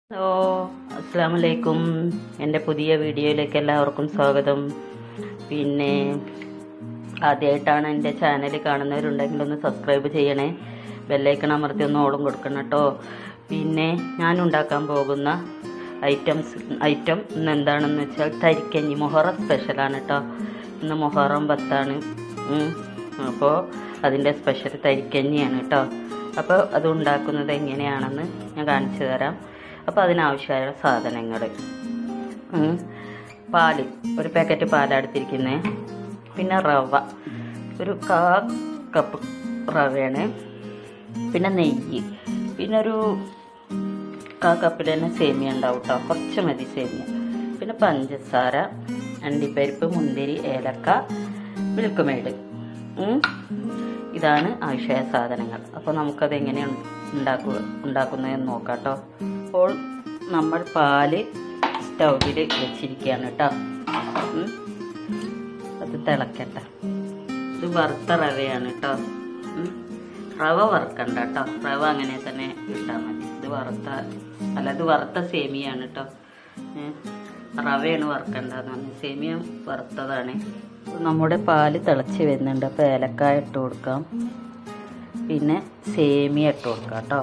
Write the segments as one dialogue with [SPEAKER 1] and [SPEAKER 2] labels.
[SPEAKER 1] Hello, അസ്സാമലൈക്കും. എൻ്റെ പുതിയ വീഡിയോയിലേക്ക് എല്ലാവർക്കും സ്വാഗതം. പിന്നെ ആദ്യമായിട്ടാണ് എൻ്റെ ചാനൽ കാണുന്നവരുണ്ടെങ്കിൽ ഒന്ന് സബ്സ്ക്രൈബ് ചെയ്യണേ, ബെല്ലൈക്കൺ അമർത്തി ഒന്ന് ഓളും കൊടുക്കണം കേട്ടോ. പിന്നെ ഞാൻ ഉണ്ടാക്കാൻ പോകുന്ന ഐറ്റം ഇന്ന് എന്താണെന്ന് വെച്ചാൽ തരിക്കഞ്ഞി. മുഹറം സ്പെഷ്യലാണ് കേട്ടോ. ഇന്ന് മുഹറം 10 അപ്പോൾ അതിൻ്റെ സ്പെഷ്യൽ തരിക്കഞ്ഞിയാണ് കേട്ടോ. അപ്പോൾ അത് ഉണ്ടാക്കുന്നത് എങ്ങനെയാണെന്ന് ഞാൻ കാണിച്ചു തരാം. അപ്പോൾ അതിനാവശ്യമായ സാധനങ്ങൾ: പാല്, ഒരു പാക്കറ്റ് പാലെടുത്തിരിക്കുന്നത്. പിന്നെ റവ, ഒരു 1/4 കപ്പ് റവയാണ്. പിന്നെ നെയ്യ്, പിന്നെ ഒരു 1/4 കപ്പിൽ തന്നെ സേമിയ ഉണ്ടാവും കേട്ടോ, കുറച്ച് മതി സേമിയ. പിന്നെ പഞ്ചസാര, അണ്ടിപ്പരിപ്പ്, മുന്തിരി, ഏലക്ക, മിൽക്ക് മെയ്ഡ്. ഇതാണ് ആവശ്യമായ സാധനങ്ങൾ. അപ്പോൾ നമുക്കത് എങ്ങനെയാണ് ഉണ്ടാക്കുന്നതെന്ന് നോക്കാം കേട്ടോ. അപ്പോൾ നമ്മൾ പാല് സ്റ്റൗവിൽ വെച്ചിരിക്കുകയാണ് കേട്ടോ. അത് തിളക്കട്ടെ. ഇത് വറുത്ത റവയാണ് കേട്ടോ. റവ വറുക്കണ്ട കേട്ടോ, റവ അങ്ങനെ തന്നെ ഇട്ടാൽ മതി. ഇത് വറുത്ത സേമിയാണ് കേട്ടോ. റവയാണ് വറുക്കണ്ടെന്ന് പറഞ്ഞു, സേമിയ വറുത്തതാണ്. നമ്മുടെ പാല് തിളച്ച് വരുന്നുണ്ട്. അപ്പോൾ ഏലക്കായ ഇട്ട് കൊടുക്കാം, പിന്നെ സേമിയ ഇട്ട് കൊടുക്കാം കേട്ടോ.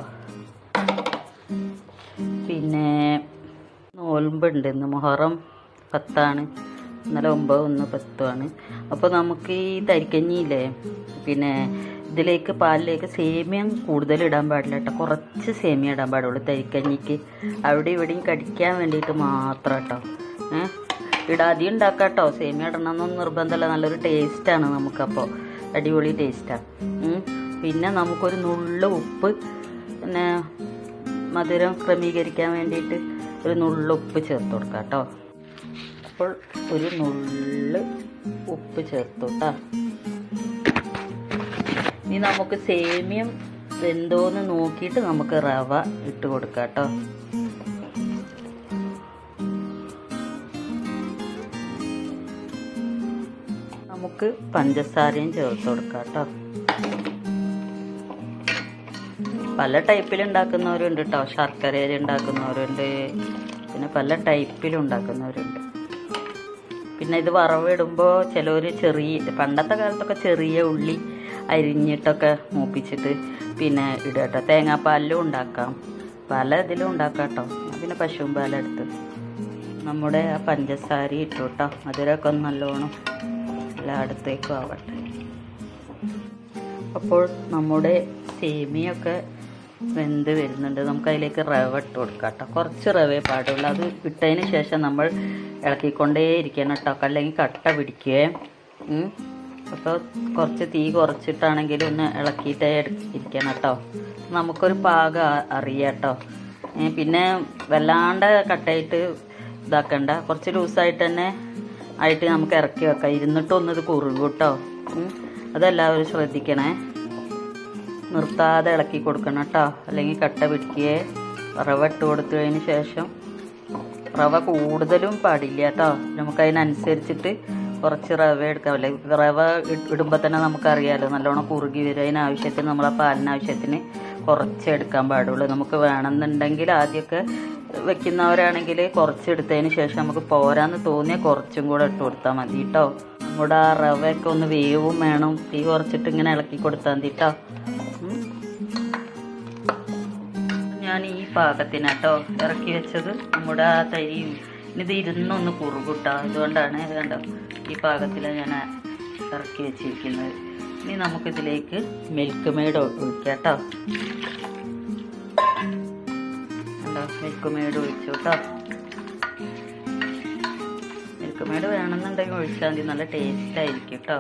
[SPEAKER 1] പിന്നെ നോൽമ്പുണ്ട്, ഇന്ന് മുഹറം 10, ഇന്നലെ 9, ഇന്ന് 10. അപ്പോൾ നമുക്ക് ഈ തരിക്കഞ്ഞിയില്ലേ, പിന്നെ ഇതിലേക്ക് പാലിലേക്ക് സേമിയ കൂടുതൽ ഇടാൻ പാടില്ല കേട്ടോ, കുറച്ച് സേമിയ ഇടാൻ പാടുള്ളൂ തരിക്കഞ്ഞിക്ക്. അവിടെ ഇവിടെയും കടിക്കാൻ വേണ്ടിയിട്ട് മാത്രം കേട്ടോ. ഇടാതി ഉണ്ടാക്കാം കേട്ടോ, സേമിയ ഇടണമെന്നൊന്നും നിർബന്ധമല്ല. നല്ലൊരു ടേസ്റ്റാണ് നമുക്കപ്പോൾ, അടിപൊളി ടേസ്റ്റാണ്. പിന്നെ നമുക്കൊരു നുള്ളു ഉപ്പ്, പിന്നെ മധുരം ക്രമീകരിക്കാൻ വേണ്ടിയിട്ട് ഒരു നുള്ളു ഉപ്പ് ചേർത്ത് കൊടുക്കാം കേട്ടോ. അപ്പോൾ ഒരു നുള്ളു ഉപ്പ് ചേർത്തു കേട്ടോ. ഇനി നമുക്ക് സേമിയം വെന്തോന്ന് നോക്കിയിട്ട് നമുക്ക് റവ ഇട്ട് കൊടുക്കാം കേട്ടോ. നമുക്ക് പഞ്ചസാരയും ചേർത്ത് കൊടുക്കാം കേട്ടോ. പല ടൈപ്പിൽ ഉണ്ടാക്കുന്നവരുണ്ട് കേട്ടോ, ശർക്കരയിൽ ഉണ്ടാക്കുന്നവരുണ്ട്, പിന്നെ പല ടൈപ്പിലും ഉണ്ടാക്കുന്നവരുണ്ട്. പിന്നെ ഇത് വറവിടുമ്പോൾ ചിലവർ പണ്ടത്തെ കാലത്തൊക്കെ ചെറിയ ഉള്ളി അരിഞ്ഞിട്ടൊക്കെ മൂപ്പിച്ചിട്ട് പിന്നെ ഇടുക കേട്ടോ. തേങ്ങാപ്പാലിലും ഉണ്ടാക്കാം, പല ഇതിലും ഉണ്ടാക്കാം കേട്ടോ. പിന്നെ പശുവും പാലെടുത്ത് നമ്മുടെ ആ പഞ്ചസാര ഇട്ടു കേട്ടോ. മധുരമൊക്കെ ഒന്ന് നല്ലോണം എല്ലായിടത്തേക്കും ആവട്ടെ. അപ്പോൾ നമ്മുടെ സേമിയൊക്കെ വെന്ത് വരുന്നുണ്ട്. നമുക്ക് അതിലേക്ക് റവ ഇട്ട് കൊടുക്കാം കേട്ടോ. കുറച്ച് റവേ പാടുള്ളൂ. അത് ഇട്ടതിന് ശേഷം നമ്മൾ ഇളക്കിക്കൊണ്ടേ ഇരിക്കണം കേട്ടോ, അല്ലെങ്കിൽ കട്ട പിടിക്കുകയെ. അപ്പോൾ കുറച്ച് തീ കുറച്ചിട്ടാണെങ്കിലും ഒന്ന് ഇളക്കിയിട്ടേ ഇരിക്കണം കേട്ടോ. നമുക്കൊരു പാകം അറിയാം കേട്ടോ. പിന്നെ വല്ലാണ്ട് കട്ടയിട്ട് ഇതാക്കണ്ട, കുറച്ച് ലൂസായിട്ട് തന്നെ ആയിട്ട് നമുക്ക് ഇറക്കി വെക്കാം. ഇരുന്നിട്ടൊന്നത് കുറുകും കേട്ടോ. അതെല്ലാവരും ശ്രദ്ധിക്കണേ, നിർത്താതെ ഇളക്കി കൊടുക്കണം കേട്ടോ, അല്ലെങ്കിൽ കട്ട പിടിക്കുകയെ. റവ ഇട്ട് കൊടുത്തതിന് ശേഷം റവ കൂടുതലും പാടില്ല കേട്ടോ. നമുക്കതിനനുസരിച്ചിട്ട് കുറച്ച് റവ എടുക്കാം. അല്ലെങ്കിൽ റവ ഇടുമ്പോൾ തന്നെ നമുക്കറിയാമല്ലോ നല്ലോണം കുറുകി വരും. അതിനാവശ്യത്തിന് നമ്മൾ ആ പാലിനാവശ്യത്തിന് കുറച്ച് എടുക്കാൻ പാടുള്ളൂ. നമുക്ക് വേണമെന്നുണ്ടെങ്കിൽ ആദ്യമൊക്കെ വെക്കുന്നവരാണെങ്കിൽ കുറച്ച് എടുത്തതിന് ശേഷം നമുക്ക് പോരാന്ന് തോന്നിയാൽ കുറച്ചും കൂടെ ഇട്ട് കൊടുത്താൽ മതി കേട്ടോ. നമ്മുടെ ആ റവയൊക്കെ ഒന്ന് വേവും വേണം. തീ കുറച്ചിട്ട് ഇങ്ങനെ ഇളക്കി കൊടുത്താൽ മതി കേട്ടോ. ഞാൻ ഈ പാകത്തിനാട്ടോ ഇറക്കി വെച്ചത്. നമ്മുടെ ആ തരിയും ഇത് ഇരുന്നൊന്ന് കുറുകൂട്ടോ, അതുകൊണ്ടാണ് കണ്ടോ ഈ പാകത്തിലാണ് ഞാൻ ഇറക്കി വെച്ചിരിക്കുന്നത്. ഇനി നമുക്കിതിലേക്ക് മിൽക്ക് മെയ്ഡ് ഒഴിക്കാം കേട്ടോ. മിൽക്ക് മെയ്ഡ് ഒഴിച്ചു കേട്ടോ. മിൽക്ക് മെയ്ഡ് വേണമെന്നുണ്ടെങ്കിൽ ഒഴിച്ചാൽ മതി, നല്ല ടേസ്റ്റ് ആയിരിക്കും കേട്ടോ.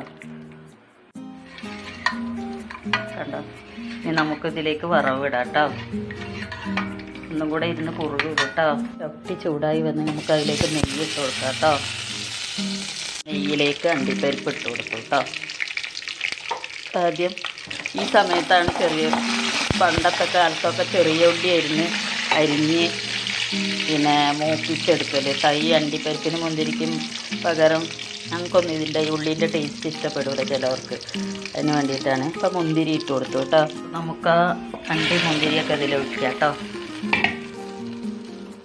[SPEAKER 1] കണ്ടോ, ഇനി നമുക്കിതിലേക്ക് വറവിടാം കേട്ടോ. ഒന്നും കൂടെ ഇരുന്ന് കുറുകി കേട്ടോ. ചട്ടി ചൂടായി വന്ന് നമുക്ക് അതിലേക്ക് നെയ്യ് ഇട്ട് കൊടുക്കാം കേട്ടോ. നെയ്യിലേക്ക് അണ്ടിപ്പരിപ്പ് ഇട്ട് കൊടുക്കും കേട്ടോ. ആദ്യം ഈ സമയത്താണ് പണ്ടത്തെ കാലത്തൊക്കെ ചെറിയ ഉള്ളി അരിഞ്ഞ് പിന്നെ മൂപ്പിച്ചെടുക്കല്. അണ്ടിപ്പരിപ്പിനും മുന്തിരിക്കും പകരം ഞങ്ങൾക്കൊന്നും ഇതിൻ്റെ ഉള്ളിൻ്റെ ടേസ്റ്റ് ഇഷ്ടപ്പെടില്ല ചിലവർക്ക്, അതിന് വേണ്ടിയിട്ടാണ്. ഇപ്പം മുന്തിരി ഇട്ട് കൊടുത്തു കേട്ടോ. നമുക്ക് ആ മുന്തിരിയൊക്കെ ഇതിൽ ഒഴിക്കാം കേട്ടോ.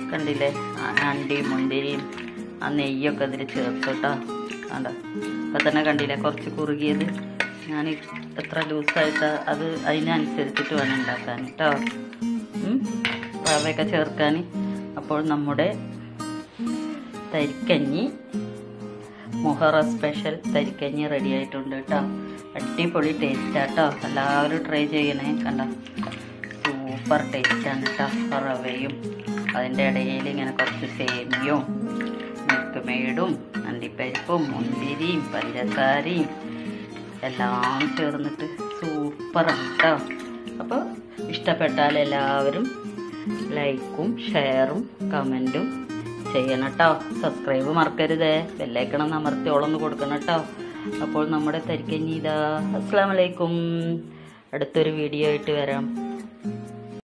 [SPEAKER 1] കണ്ടില്ലേ, അണ്ടിയും മുന്തിരിയും ആ നെയ്യൊക്കെ ഇതിൽ ചേർത്ത് കേട്ടോ. കണ്ടോ, അപ്പം തന്നെ കണ്ടില്ലേ കുറച്ച് കുറുകിയത്. ഞാൻ എത്ര ലൂസായിട്ട് അത് അതിനനുസരിച്ചിട്ട് വേണം ഉണ്ടാക്കാൻ കേട്ടോ, റവയൊക്കെ ചേർക്കാൻ. അപ്പോൾ നമ്മുടെ തരിക്കഞ്ഞി, മുഹറ സ്പെഷ്യൽ തരിക്കഞ്ഞി റെഡി ആയിട്ടുണ്ട് കേട്ടോ. അടിപൊളി ടേസ്റ്റാട്ടോ, എല്ലാവരും ട്രൈ ചെയ്യണേ. കണ്ടോ, സൂപ്പർ ടേസ്റ്റാണ് കേട്ടോ. റവയും അതിൻ്റെ ഇടയിൽ ഇങ്ങനെ കുറച്ച് സേമിയവും മിൽക്ക് മെയ്ഡും അണ്ടിപ്പരിപ്പും മുന്തിരിയും പഞ്ചസാരയും എല്ലാം ചേർന്നിട്ട് സൂപ്പറാണ് കേട്ടോ. അപ്പോൾ ഇഷ്ടപ്പെട്ടാൽ എല്ലാവരും ലൈക്കും ഷെയറും കമൻറ്റും ചെയ്യണം കേട്ടോ. സബ്സ്ക്രൈബ് മറക്കരുതേ, ബെല്ലൈക്കണം അമർത്തിയോളൊന്ന് കൊടുക്കണം കേട്ടോ. അപ്പോൾ നമ്മുടെ തരിക്കഞ്ഞി ഇതാ. അസ്സലാമു അലൈക്കും. അടുത്തൊരു വീഡിയോ ആയിട്ട് വരാം.